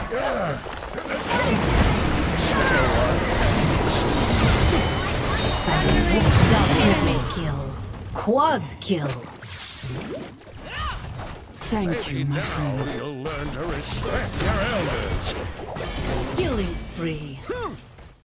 Double kill. Quad kill. Thank you, my friend. You'll learn to respect your elders. Killing spree.